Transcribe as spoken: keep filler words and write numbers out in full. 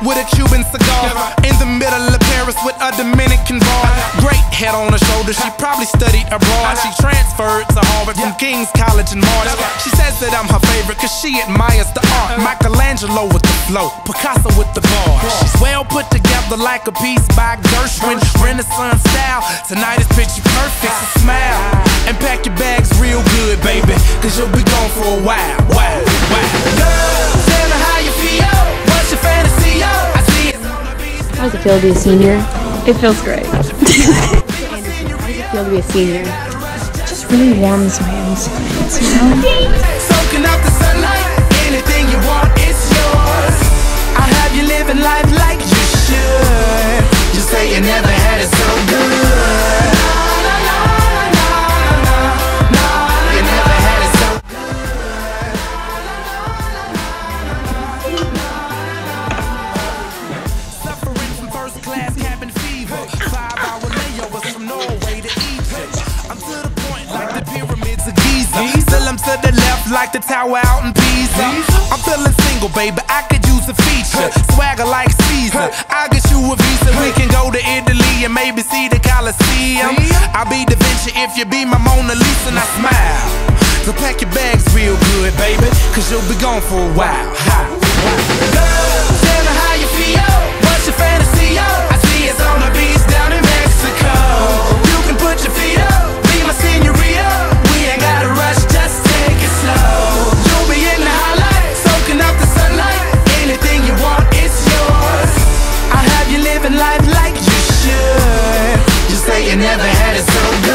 with a Cuban cigar. In the middle of Paris with a Dominican bar. Great head on her shoulder, she probably studied abroad. She transferred to Harvard from King's College in March. She says that I'm her favorite cause she admires the art. Michelangelo with the flow, Picasso with the bar. She's well put together like a piece by Gershwin, Renaissance style. Tonight is picture perfect, so smile and pack your bags real good, baby, cause you'll be gone for a while. Wow, wow. Girl, tell me how you feel. What's your fantasy? I see it. How does it feel to be a senior? It feels great. How does it feel to be a senior? It just really warms my insides, you know? Soaking up the sunlight, anything you want, it's yours. I'll have you living life like you should. You say you never had it so good. You never had it so good. Suffering from first class cabin fever. Five hour layovers from Norway to Egypt. I'm to the point like the pyramids of Giza. Still I'm to the left like the tower out in Pisa. I'm feeling single, baby, I could use a feature. Swagger like Caesar, I'll get you a visa. We can go to Italy and maybe see the Colosseum. I'll be Da Vinci if you be my Mona Lisa and I smile. So pack your bags real good, baby, cause you'll be gone for a while. Girl, tell me how you feel. What's your fantasy? I see it's on the beach down in Mexico. You can put your feet up, be my senorita. We ain't gotta rush, just take it slow. You'll be in the highlight, soaking up the sunlight. Anything you want, it's yours. I'll have you living life like you should. You say you never had it so good.